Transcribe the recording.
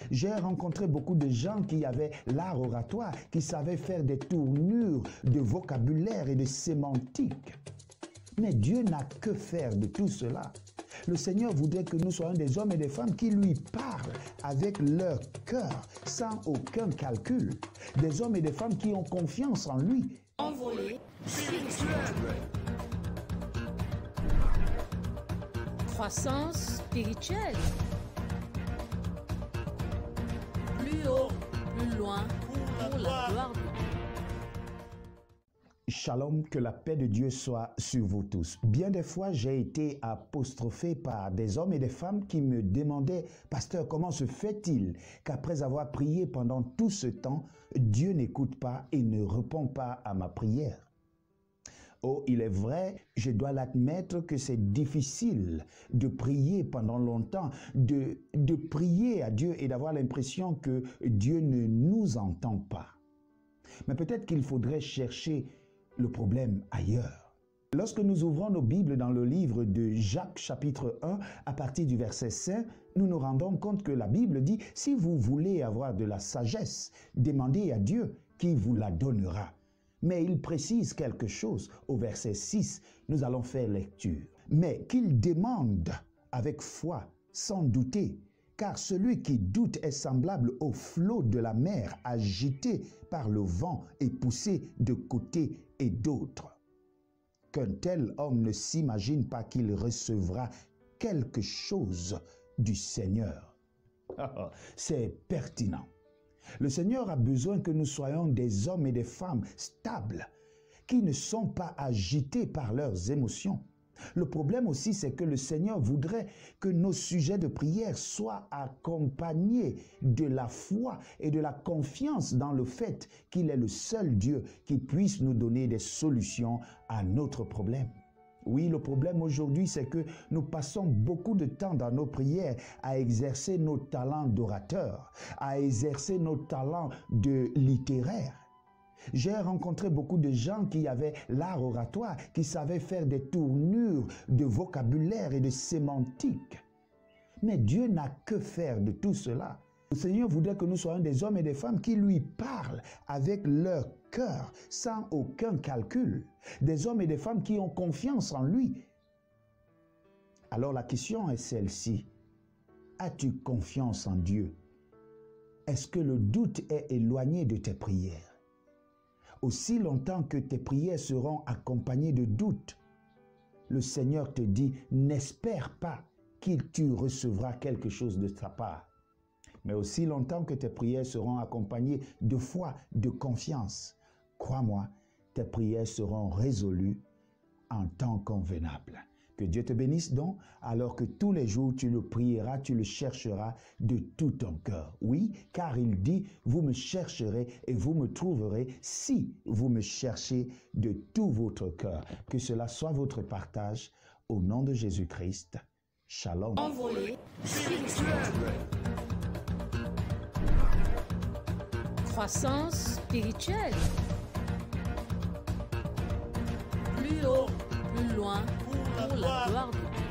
J'ai rencontré beaucoup de gens qui avaient l'art oratoire, qui savaient faire des tournures de vocabulaire et de sémantique. Mais Dieu n'a que faire de tout cela. Le Seigneur voudrait que nous soyons des hommes et des femmes qui lui parlent avec leur cœur, sans aucun calcul. Des hommes et des femmes qui ont confiance en lui. Envolée spirituelle. Croissance spirituelle. Plus haut, plus loin, pour la gloire de Dieu. Shalom, que la paix de Dieu soit sur vous tous. Bien des fois, j'ai été apostrophé par des hommes et des femmes qui me demandaient, « Pasteur, comment se fait-il qu'après avoir prié pendant tout ce temps, Dieu n'écoute pas et ne répond pas à ma prière ?» Oh, il est vrai, je dois l'admettre que c'est difficile de prier pendant longtemps, de prier à Dieu et d'avoir l'impression que Dieu ne nous entend pas. Mais peut-être qu'il faudrait chercher le problème ailleurs. Lorsque nous ouvrons nos Bibles dans le livre de Jacques chapitre 1, à partir du verset 5, nous nous rendons compte que la Bible dit « Si vous voulez avoir de la sagesse, demandez à Dieu qui vous la donnera ». Mais il précise quelque chose au verset 6, nous allons faire lecture. Mais qu'il demande avec foi, sans douter, car celui qui doute est semblable au flot de la mer agité par le vent et poussé de côté et d'autre. Qu'un tel homme ne s'imagine pas qu'il recevra quelque chose du Seigneur. C'est pertinent. Le Seigneur a besoin que nous soyons des hommes et des femmes stables, qui ne sont pas agités par leurs émotions. Le problème aussi, c'est que le Seigneur voudrait que nos sujets de prière soient accompagnés de la foi et de la confiance dans le fait qu'il est le seul Dieu qui puisse nous donner des solutions à notre problème. Oui, le problème aujourd'hui, c'est que nous passons beaucoup de temps dans nos prières à exercer nos talents d'orateur, à exercer nos talents de littéraire. J'ai rencontré beaucoup de gens qui avaient l'art oratoire, qui savaient faire des tournures de vocabulaire et de sémantique. Mais Dieu n'a que faire de tout cela. Le Seigneur voudrait que nous soyons des hommes et des femmes qui lui parlent avec leur cœur, sans aucun calcul. Des hommes et des femmes qui ont confiance en lui. Alors la question est celle-ci. As-tu confiance en Dieu? Est-ce que le doute est éloigné de tes prières? Aussi longtemps que tes prières seront accompagnées de doute, le Seigneur te dit, n'espère pas qu'il tu recevras quelque chose de sa part. Mais aussi longtemps que tes prières seront accompagnées de foi, de confiance, crois-moi, tes prières seront résolues en temps convenable. Que Dieu te bénisse donc, alors que tous les jours tu le prieras, tu le chercheras de tout ton cœur. Oui, car il dit, vous me chercherez et vous me trouverez si vous me cherchez de tout votre cœur. Que cela soit votre partage au nom de Jésus-Christ. Shalom. Envolée spirituelle. Croissance spirituelle. Plus haut, plus loin, pour la gloire de Dieu.